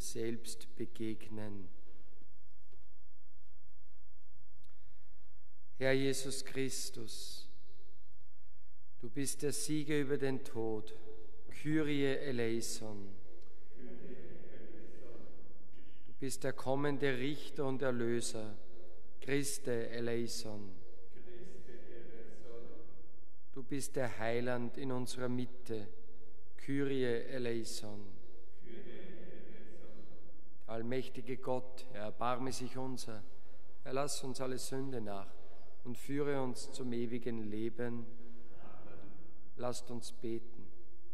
uns selbst begegnen. Herr Jesus Christus, du bist der Sieger über den Tod, Kyrie eleison. Du bist der kommende Richter und Erlöser, Christe eleison. Du bist der Heiland in unserer Mitte, Kyrie eleison. Der allmächtige Gott, Herr, erbarme sich unser, erlass uns alle Sünde nach und führe uns zum ewigen Leben. Lasst uns beten.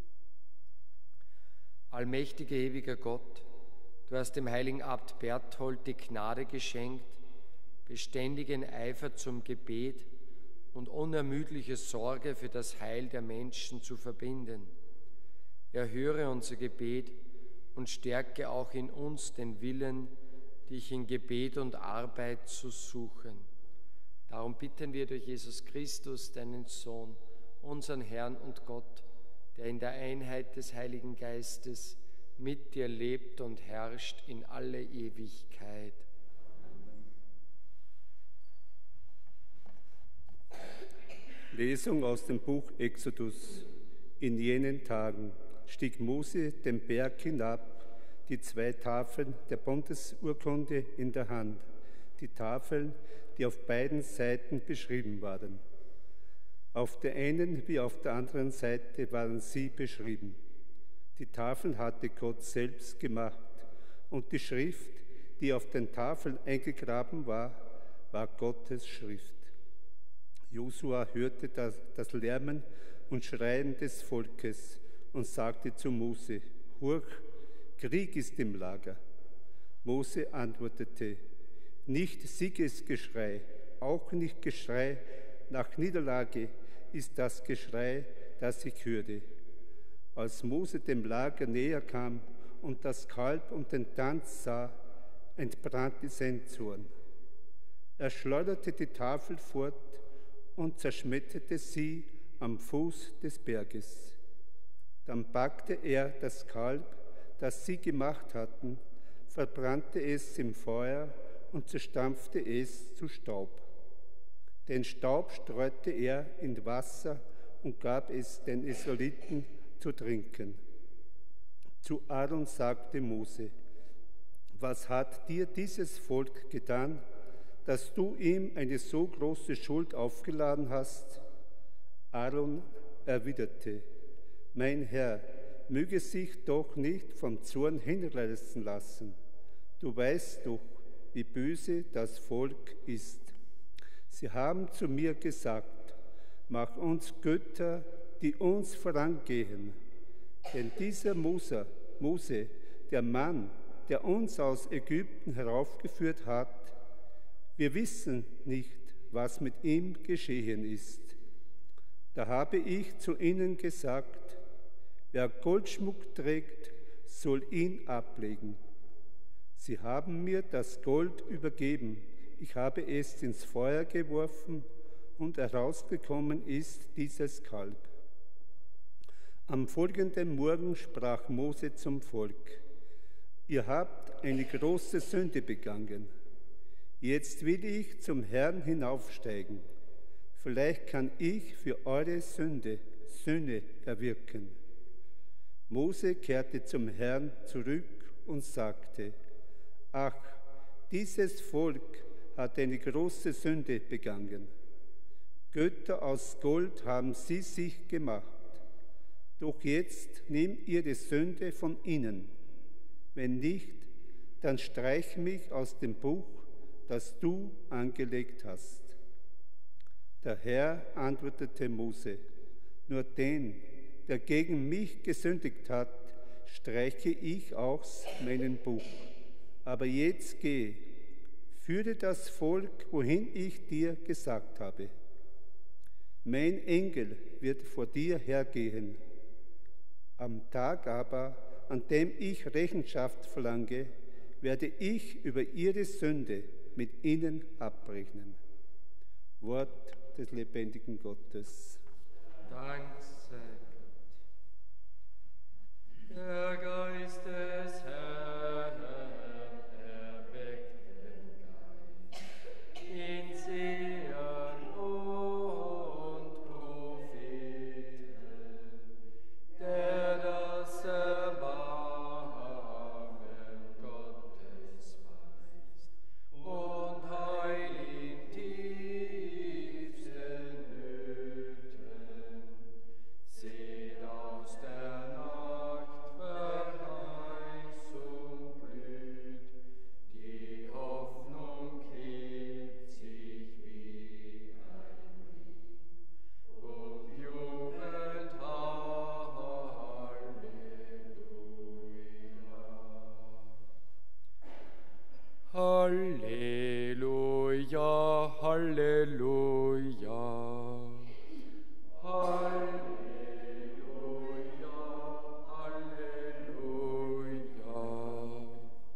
Allmächtiger, ewiger Gott, du hast dem heiligen Abt Berthold die Gnade geschenkt, beständigen Eifer zum Gebet und unermüdliche Sorge für das Heil der Menschen zu verbinden. Erhöre unser Gebet und stärke auch in uns den Willen, dich in Gebet und Arbeit zu suchen. Darum bitten wir durch Jesus Christus, deinen Sohn, unseren Herrn und Gott, der in der Einheit des Heiligen Geistes mit dir lebt und herrscht in alle Ewigkeit. Lesung aus dem Buch Exodus. In jenen Tagen stieg Mose den Berg hinab, die 2 Tafeln der Bundesurkunde in der Hand, die Tafeln, die auf beiden Seiten beschrieben waren. Auf der einen wie auf der anderen Seite waren sie beschrieben. Die Tafeln hatte Gott selbst gemacht, und die Schrift, die auf den Tafeln eingegraben war, war Gottes Schrift. Josua hörte das Lärmen und Schreien des Volkes und sagte zu Mose: Hurch, Krieg ist im Lager. Mose antwortete: Nicht Siegesgeschrei, auch nicht Geschrei nach Niederlage ist das Geschrei, das ich hörte. Als Mose dem Lager näher kam und das Kalb und den Tanz sah, entbrannte sein Zorn. Er schleuderte die Tafel fort und zerschmetterte sie am Fuß des Berges. Dann packte er das Kalb, das sie gemacht hatten, verbrannte es im Feuer und zerstampfte es zu Staub. Den Staub streute er in Wasser und gab es den Israeliten zu trinken. Zu Aaron sagte Mose: Was hat dir dieses Volk getan, dass du ihm eine so große Schuld aufgeladen hast? Aaron erwiderte: Mein Herr, möge sich doch nicht vom Zorn hinreißen lassen. Du weißt doch, wie böse das Volk ist. Sie haben zu mir gesagt: Mach uns Götter, die uns vorangehen. Denn dieser Mose, der Mann, der uns aus Ägypten heraufgeführt hat, wir wissen nicht, was mit ihm geschehen ist. Da habe ich zu ihnen gesagt: Wer Goldschmuck trägt, soll ihn ablegen. Sie haben mir das Gold übergeben, ich habe es ins Feuer geworfen und herausgekommen ist dieses Kalb. Am folgenden Morgen sprach Mose zum Volk: Ihr habt eine große Sünde begangen. Jetzt will ich zum Herrn hinaufsteigen. Vielleicht kann ich für eure Sühne erwirken. Mose kehrte zum Herrn zurück und sagte: Ach, dieses Volk hat eine große Sünde begangen. Götter aus Gold haben sie sich gemacht. Doch jetzt nehmt ihr die Sünde von ihnen. Wenn nicht, dann streich mich aus dem Buch, das du angelegt hast. Der Herr antwortete Mose: Nur den, der gegen mich gesündigt hat, streiche ich aus meinem Buch. Aber jetzt geh, führe das Volk, wohin ich dir gesagt habe. Mein Engel wird vor dir hergehen. Am Tag aber, an dem ich Rechenschaft verlange, werde ich über ihre Sünde mit ihnen abrechnen. Wort des lebendigen Gottes. Dank sei Gott. Der Geist des Herrn Halleluja. Halleluja, Halleluja.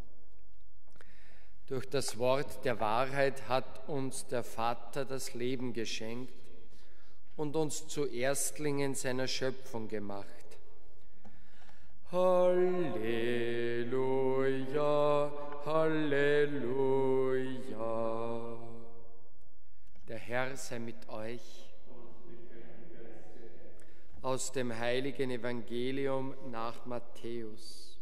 Durch das Wort der Wahrheit hat uns der Vater das Leben geschenkt und uns zu Erstlingen seiner Schöpfung gemacht. Halleluja, Halleluja. Der Herr sei mit euch. Aus dem heiligen Evangelium nach Matthäus.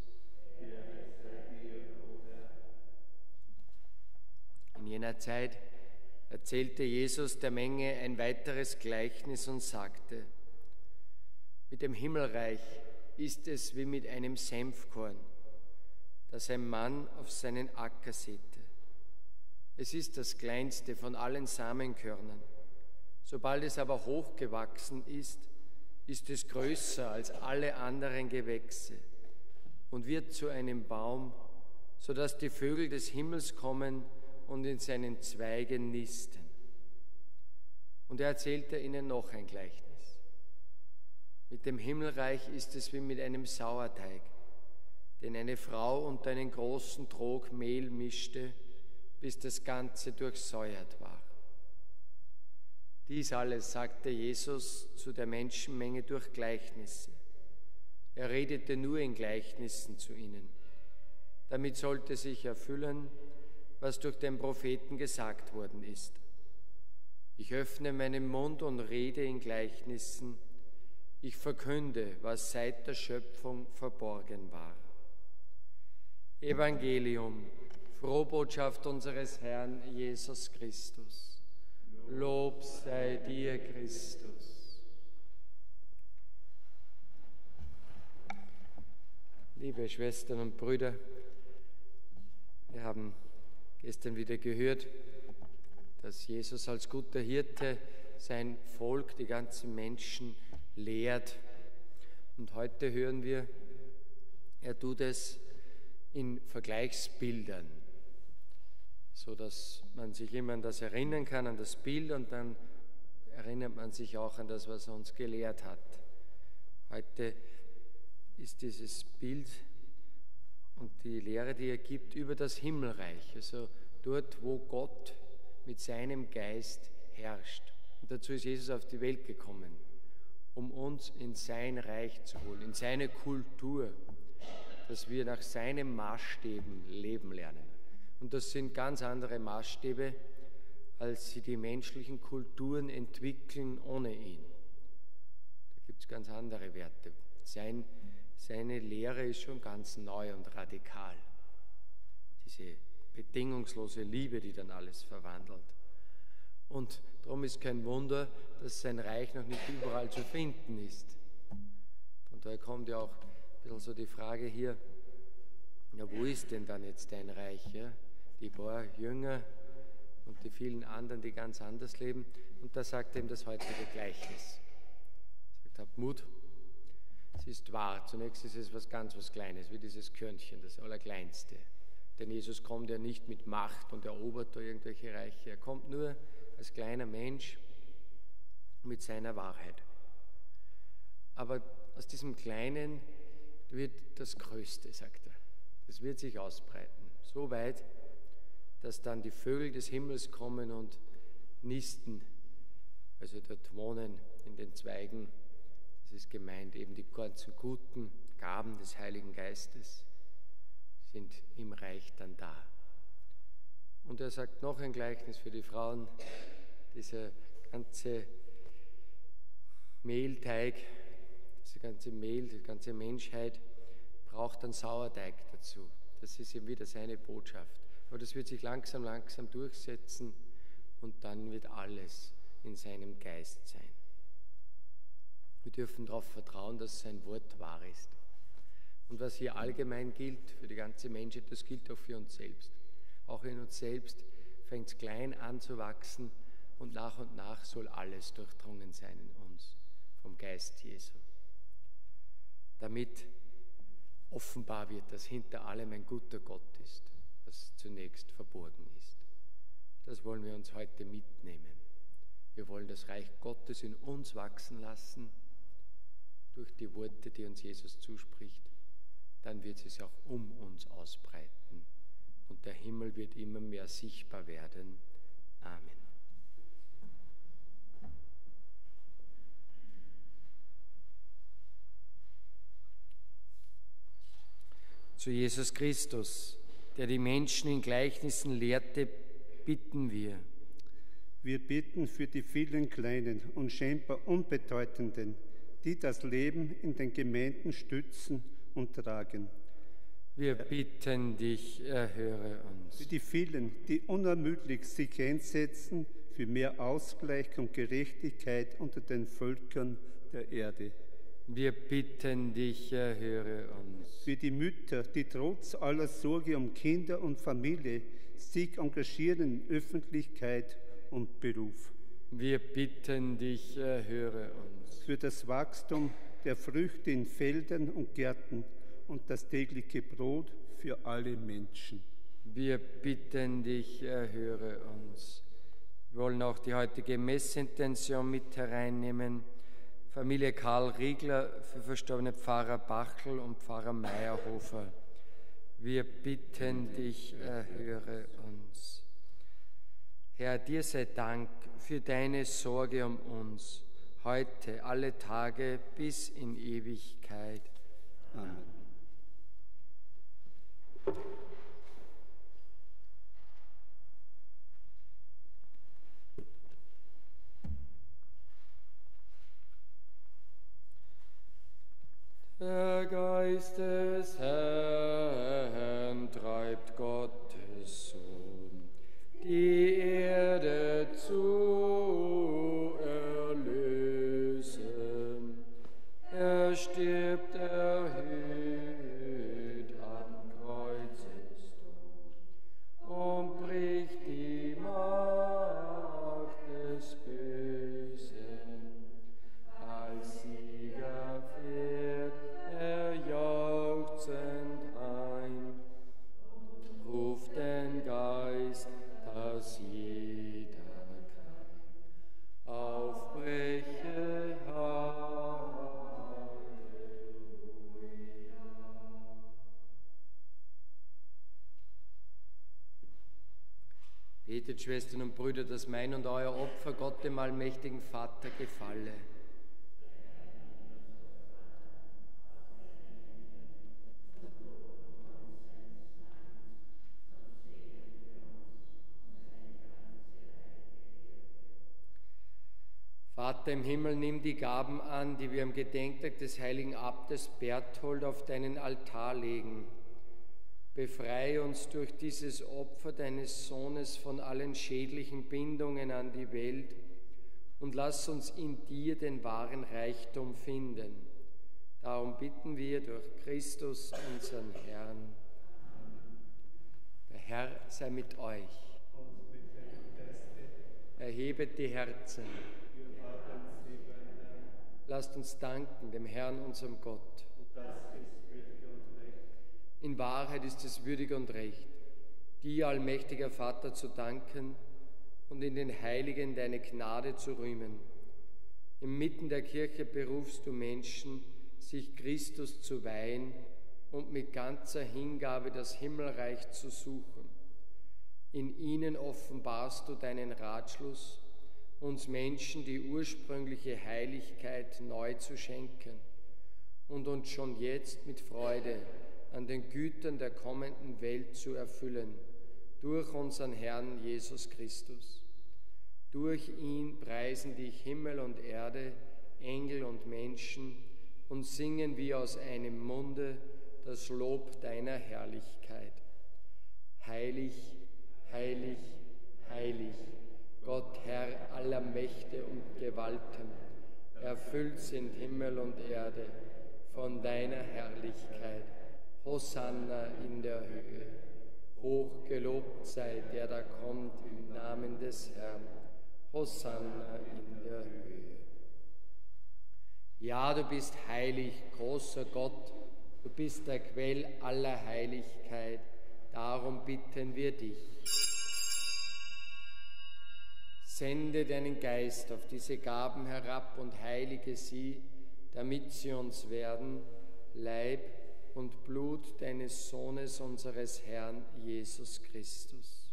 In jener Zeit erzählte Jesus der Menge ein weiteres Gleichnis und sagte: Mit dem Himmelreich ist es wie mit einem Senfkorn, das ein Mann auf seinen Acker säte. Es ist das kleinste von allen Samenkörnern. Sobald es aber hochgewachsen ist, ist es größer als alle anderen Gewächse und wird zu einem Baum, sodass die Vögel des Himmels kommen und in seinen Zweigen nisten. Und er erzählte ihnen noch ein Gleichnis. Mit dem Himmelreich ist es wie mit einem Sauerteig, den eine Frau unter einen großen Trog Mehl mischte, bis das Ganze durchsäuert war. Dies alles sagte Jesus zu der Menschenmenge durch Gleichnisse. Er redete nur in Gleichnissen zu ihnen. Damit sollte sich erfüllen, was durch den Propheten gesagt worden ist. Ich öffne meinen Mund und rede in Gleichnissen. Ich verkünde, was seit der Schöpfung verborgen war. Evangelium, Frohbotschaft unseres Herrn Jesus Christus. Lob sei dir, Christus. Liebe Schwestern und Brüder, wir haben gestern wieder gehört, dass Jesus als guter Hirte sein Volk, die ganzen Menschen, lehrt. Und heute hören wir, er tut es in Vergleichsbildern, so dass man sich immer an das erinnern kann, an das Bild, und dann erinnert man sich auch an das, was er uns gelehrt hat. Heute ist dieses Bild und die Lehre, die er gibt, über das Himmelreich, also dort, wo Gott mit seinem Geist herrscht. Und dazu ist Jesus auf die Welt gekommen, um uns in sein Reich zu holen, in seine Kultur, dass wir nach seinen Maßstäben leben lernen. Und das sind ganz andere Maßstäbe, als sie die menschlichen Kulturen entwickeln ohne ihn. Da gibt es ganz andere Werte. Seine Lehre ist schon ganz neu und radikal. Diese bedingungslose Liebe, die dann alles verwandelt. Und darum ist kein Wunder, dass sein Reich noch nicht überall zu finden ist. Von daher kommt ja auch ein bisschen so die Frage hier, ja, wo ist denn dann jetzt dein Reich? Ja? Die paar Jünger und die vielen anderen, die ganz anders leben. Und da sagt er ihm das heutige Gleichnis. Er sagt, habt Mut, es ist wahr. Zunächst ist es was Kleines, wie dieses Körnchen, das Allerkleinste. Denn Jesus kommt ja nicht mit Macht und erobert da irgendwelche Reiche. Er kommt nur als kleiner Mensch mit seiner Wahrheit. Aber aus diesem Kleinen wird das Größte, sagt er. Das wird sich ausbreiten. So weit, dass dann die Vögel des Himmels kommen und nisten, also dort wohnen in den Zweigen. Das ist gemeint, eben die ganzen guten Gaben des Heiligen Geistes sind im Reich dann da. Und er sagt noch ein Gleichnis für die Frauen, dieser ganze Mehlteig, das ganze Mehl, die ganze Menschheit braucht einen Sauerteig dazu. Das ist eben wieder seine Botschaft. Aber das wird sich langsam durchsetzen und dann wird alles in seinem Geist sein. Wir dürfen darauf vertrauen, dass sein Wort wahr ist. Und was hier allgemein gilt für die ganze Menschheit, das gilt auch für uns selbst. Auch in uns selbst fängt es klein an zu wachsen und nach soll alles durchdrungen sein in uns vom Geist Jesu. Damit offenbar wird, dass hinter allem ein guter Gott ist, was zunächst verborgen ist. das wollen wir uns heute mitnehmen. Wir wollen das Reich Gottes in uns wachsen lassen, durch die Worte, die uns Jesus zuspricht. Dann wird es sich auch um uns ausbreiten und der Himmel wird immer mehr sichtbar werden. Amen. Zu Jesus Christus, der die Menschen in Gleichnissen lehrte, bitten wir. Wir bitten für die vielen Kleinen und scheinbar Unbedeutenden, die das Leben in den Gemeinden stützen und tragen. Wir bitten dich, erhöre uns. Für die vielen, die unermüdlich sich einsetzen für mehr Ausgleich und Gerechtigkeit unter den Völkern der Erde. Wir bitten dich, erhöre uns. Für die Mütter, die trotz aller Sorge um Kinder und Familie sich engagieren in Öffentlichkeit und Beruf. Wir bitten dich, erhöre uns. Für das Wachstum der Früchte in Feldern und Gärten und das tägliche Brot für alle Menschen. Wir bitten dich, erhöre uns. Wir wollen auch die heutige Messintention mit hereinnehmen. Familie Karl Riegler für verstorbene Pfarrer Bachel und Pfarrer Meyerhofer. Wir bitten dich, erhöre uns. Herr, dir sei Dank für deine Sorge um uns, heute, alle Tage bis in Ewigkeit. Amen. Der Geist des Herrn treibt Gottes Sohn, die Erde zu erlösen. Er stirbt erhöht am Kreuzestod und bricht die Macht des Bösen. Als Sieger fährt er jauchzend heim und ruft den Geist, dass jeder Keim aufbreche. Halleluja. Betet, Schwestern und Brüder, dass mein und euer Opfer Gott, dem allmächtigen Vater, gefalle. Vater im Himmel, nimm die Gaben an, die wir am Gedenktag des heiligen Abtes Berthold auf deinen Altar legen. Befreie uns durch dieses Opfer deines Sohnes von allen schädlichen Bindungen an die Welt und lass uns in dir den wahren Reichtum finden. Darum bitten wir durch Christus, unseren Herrn. Der Herr sei mit euch. Erhebet die Herzen. Lasst uns danken dem Herrn, unserem Gott. In Wahrheit ist es würdig und recht, dir, allmächtiger Vater, zu danken und in den Heiligen deine Gnade zu rühmen. Inmitten der Kirche berufst du Menschen, sich Christus zu weihen und mit ganzer Hingabe das Himmelreich zu suchen. In ihnen offenbarst du deinen Ratschluss, uns Menschen die ursprüngliche Heiligkeit neu zu schenken und uns schon jetzt mit Freude an den Gütern der kommenden Welt zu erfüllen, durch unseren Herrn Jesus Christus. Durch ihn preisen dich Himmel und Erde, Engel und Menschen und singen wie aus einem Munde das Lob deiner Herrlichkeit. Heilig, heilig, heilig, Gott, Herr aller Mächte und Gewalten, erfüllt sind Himmel und Erde von deiner Herrlichkeit. Hosanna in der Höhe. Hoch gelobt sei, der da kommt im Namen des Herrn. Hosanna in der Höhe. Ja, du bist heilig, großer Gott, du bist der Quell aller Heiligkeit, darum bitten wir dich. Sende deinen Geist auf diese Gaben herab und heilige sie, damit sie uns werden, Leib und Blut deines Sohnes, unseres Herrn Jesus Christus.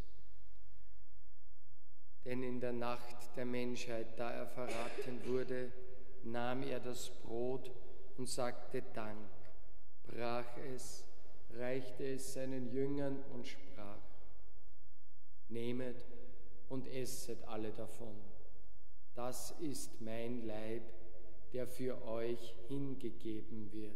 Denn in der Nacht der Menschheit, da er verraten wurde, nahm er das Brot und sagte Dank, brach es, reichte es seinen Jüngern und sprach: Nehmet und esset alle davon. Das ist mein Leib, der für euch hingegeben wird.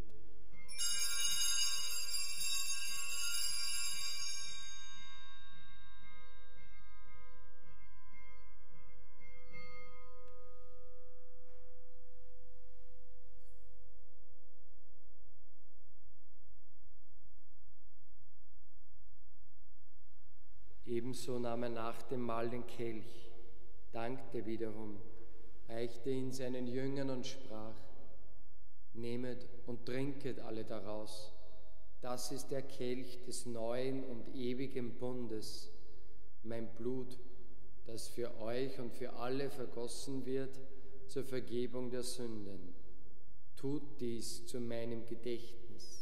Ebenso nahm er nach dem Mahl den Kelch, dankte wiederum, reichte ihn seinen Jüngern und sprach: Nehmet und trinket alle daraus. Das ist der Kelch des neuen und ewigen Bundes, mein Blut, das für euch und für alle vergossen wird zur Vergebung der Sünden. Tut dies zu meinem Gedächtnis.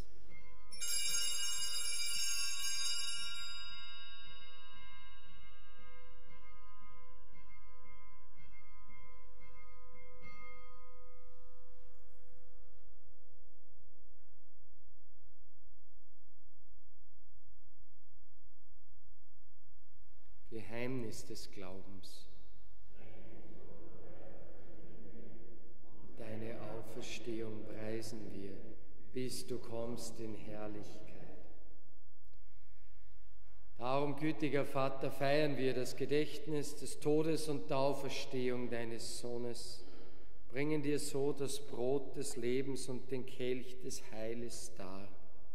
Geheimnis des Glaubens. Deine Auferstehung preisen wir, bis du kommst in Herrlichkeit. Darum, gütiger Vater, feiern wir das Gedächtnis des Todes und der Auferstehung deines Sohnes, bringen dir so das Brot des Lebens und den Kelch des Heiles dar.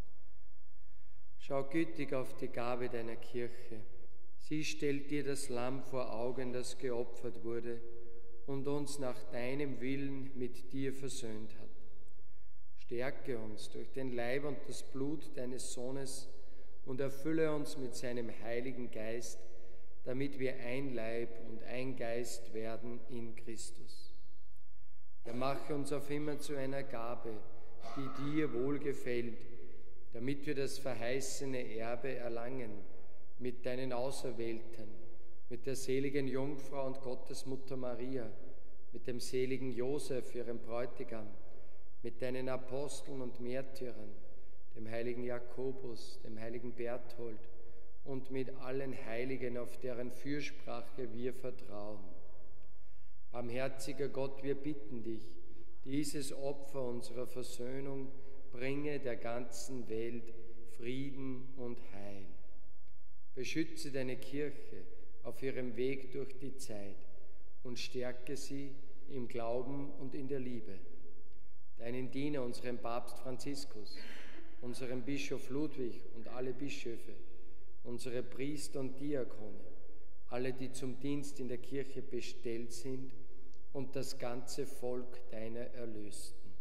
Schau gütig auf die Gabe deiner Kirche. Sie stellt dir das Lamm vor Augen, das geopfert wurde und uns nach deinem Willen mit dir versöhnt hat. Stärke uns durch den Leib und das Blut deines Sohnes und erfülle uns mit seinem Heiligen Geist, damit wir ein Leib und ein Geist werden in Christus. Er mache uns auf immer zu einer Gabe, die dir wohlgefällt, damit wir das verheißene Erbe erlangen, mit deinen Auserwählten, mit der seligen Jungfrau und Gottesmutter Maria, mit dem seligen Josef, ihrem Bräutigam, mit deinen Aposteln und Märtyrern, dem heiligen Jakobus, dem heiligen Berthold und mit allen Heiligen, auf deren Fürsprache wir vertrauen. Barmherziger Gott, wir bitten dich, dieses Opfer unserer Versöhnung bringe der ganzen Welt Frieden und Heil. Beschütze deine Kirche auf ihrem Weg durch die Zeit und stärke sie im Glauben und in der Liebe. Deinen Diener, unseren Papst Franziskus, unseren Bischof Ludwig und alle Bischöfe, unsere Priester und Diakone, alle, die zum Dienst in der Kirche bestellt sind, und das ganze Volk deiner Erlösten.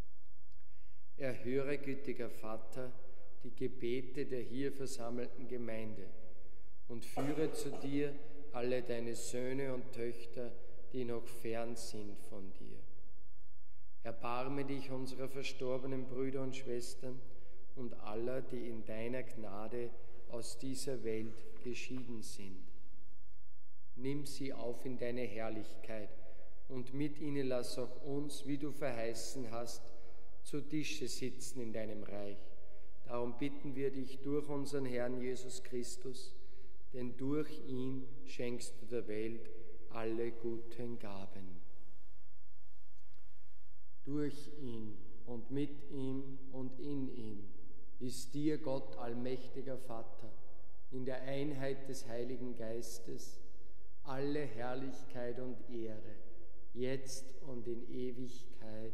Erhöre, gütiger Vater, die Gebete der hier versammelten Gemeinde und führe zu dir alle deine Söhne und Töchter, die noch fern sind von dir. Erbarme dich unserer verstorbenen Brüder und Schwestern und aller, die in deiner Gnade aus dieser Welt geschieden sind. Nimm sie auf in deine Herrlichkeit und mit ihnen lass auch uns, wie du verheißen hast, zu Tische sitzen in deinem Reich. Darum bitten wir dich durch unseren Herrn Jesus Christus, denn durch ihn schenkst du der Welt alle guten Gaben. Durch ihn und mit ihm und in ihm ist dir, Gott, allmächtiger Vater, in der Einheit des Heiligen Geistes, alle Herrlichkeit und Ehre, jetzt und in Ewigkeit.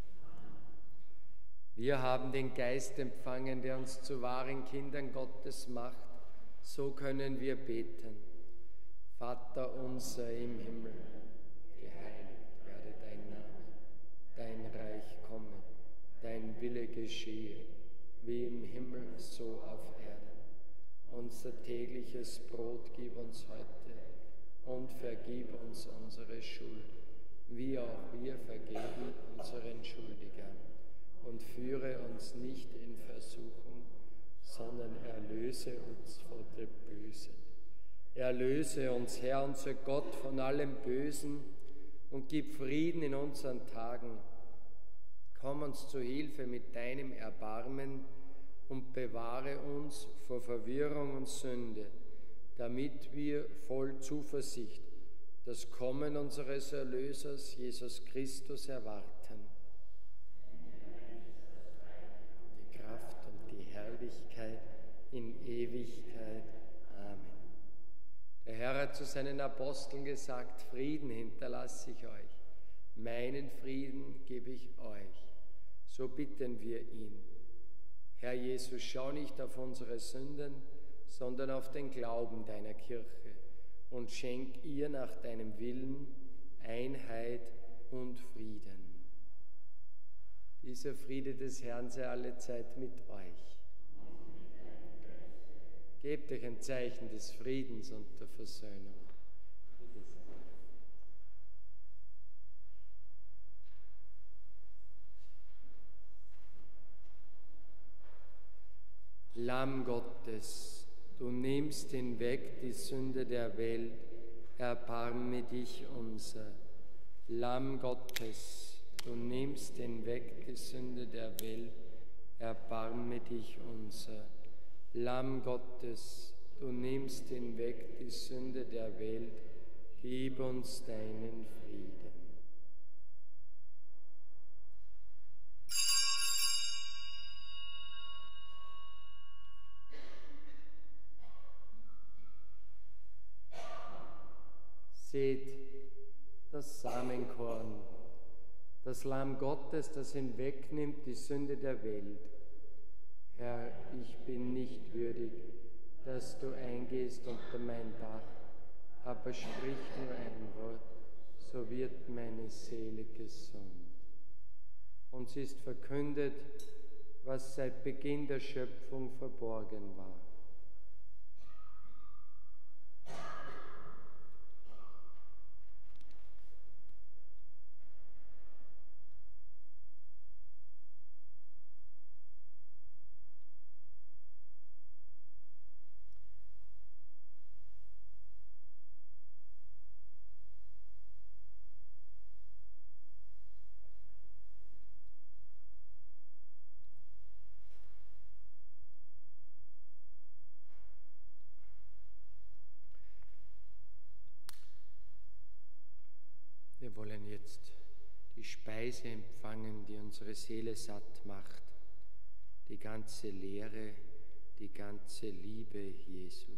Wir haben den Geist empfangen, der uns zu wahren Kindern Gottes macht. So können wir beten. Vater unser im Himmel, geheiligt werde dein Name, dein Reich komme, dein Wille geschehe, wie im Himmel, so auf Erden. Unser tägliches Brot gib uns heute und vergib uns unsere Schuld, wie auch wir vergeben unseren Schuldigern. Und führe uns nicht in Versuchung, sondern erlöse uns von dem Bösen. Erlöse uns, Herr, unser Gott, von allem Bösen und gib Frieden in unseren Tagen. Komm uns zu Hilfe mit deinem Erbarmen und bewahre uns vor Verwirrung und Sünde, damit wir voll Zuversicht das Kommen unseres Erlösers, Jesus Christus, erwarten. Die Kraft und die Herrlichkeit in Ewigkeit. Amen. Der Herr hat zu seinen Aposteln gesagt, Frieden hinterlasse ich euch, meinen Frieden gebe ich euch. So bitten wir ihn. Herr Jesus, schau nicht auf unsere Sünden, sondern auf den Glauben deiner Kirche und schenk ihr nach deinem Willen Einheit und Frieden. Dieser Friede des Herrn sei alle Zeit mit euch. Gebt euch ein Zeichen des Friedens und der Versöhnung. Bitte sehr. Lamm Gottes, du nimmst hinweg die Sünde der Welt, erbarme dich unser. Lamm Gottes, du nimmst hinweg die Sünde der Welt, erbarme dich unser. Lamm Gottes, du nimmst hinweg die Sünde der Welt, gib uns deinen Frieden. Seht das Samenkorn, das Lamm Gottes, das hinwegnimmt die Sünde der Welt. Herr, ich bin nicht würdig, dass du eingehst unter mein Dach, aber sprich nur ein Wort, so wird meine Seele gesund. Uns ist verkündet, was seit Beginn der Schöpfung verborgen war. Wir wollen jetzt die Speise empfangen, die unsere Seele satt macht, die ganze Lehre, die ganze Liebe Jesu.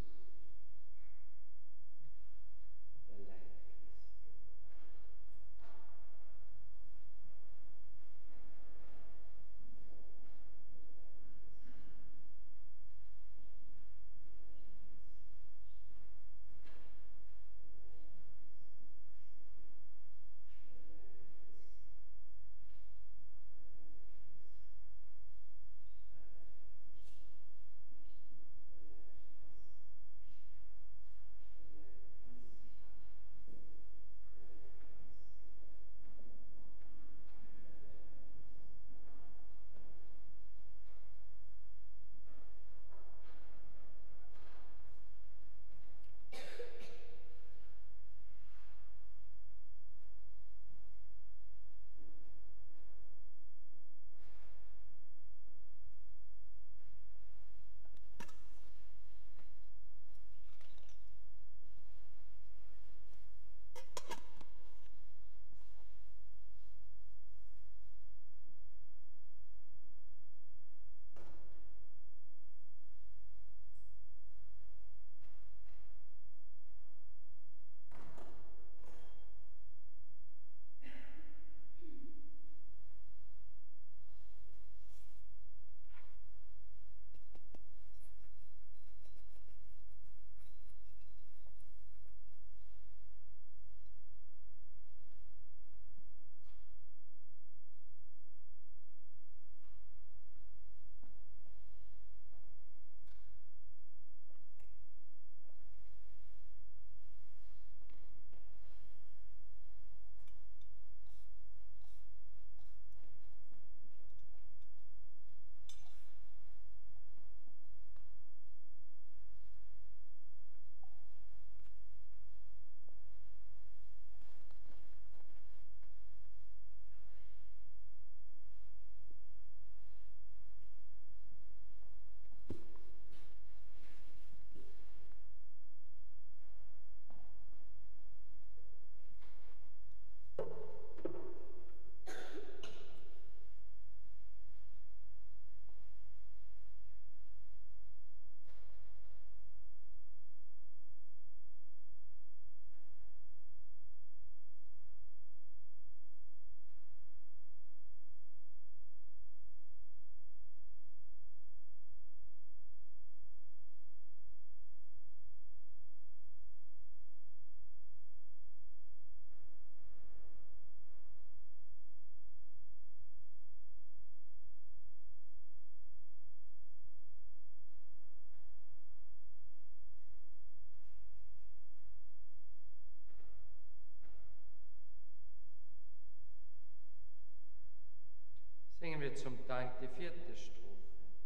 singen wir zum Dank die 4. Strophe.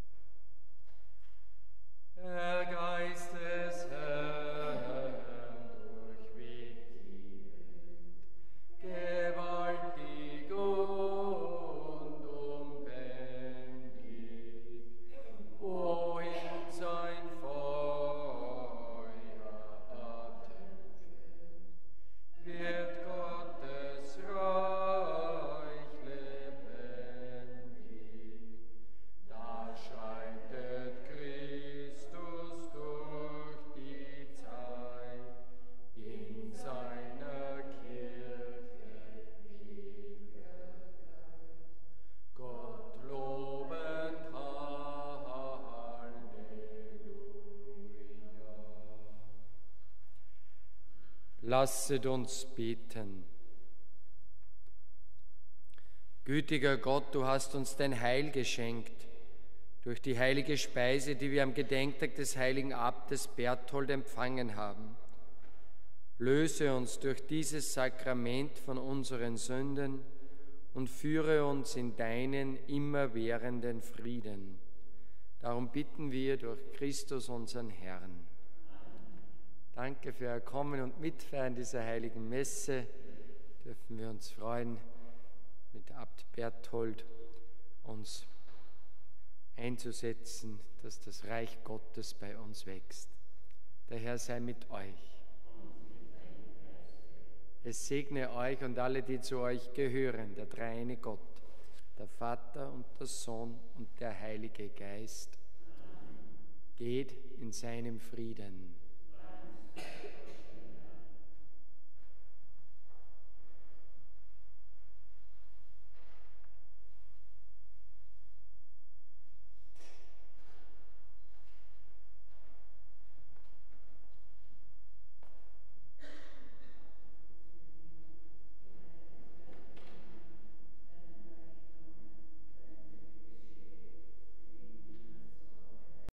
Der Geist des Herrn durchweht die Welt, gewaltig und unbändig, wohin sein Feuer Atem fällt, wird Gottes Reich lebendig. Da schreitet Christus durch die Zeit in seiner Kirche Pilgerkleid. Gott lobend, Halleluja. Lasset uns beten. Gütiger Gott, du hast uns dein Heil geschenkt, durch die heilige Speise, die wir am Gedenktag des heiligen Abtes Berthold empfangen haben. Löse uns durch dieses Sakrament von unseren Sünden und führe uns in deinen immerwährenden Frieden. Darum bitten wir durch Christus, unseren Herrn. Danke für Euer Kommen und Mitfeiern dieser heiligen Messe. Dürfen wir uns freuen, mit Abt Berthold uns einzusetzen, dass das Reich Gottes bei uns wächst. Der Herr sei mit euch. Es segne euch und alle, die zu euch gehören, der dreieine Gott, der Vater und der Sohn und der Heilige Geist. Geht in seinem Frieden.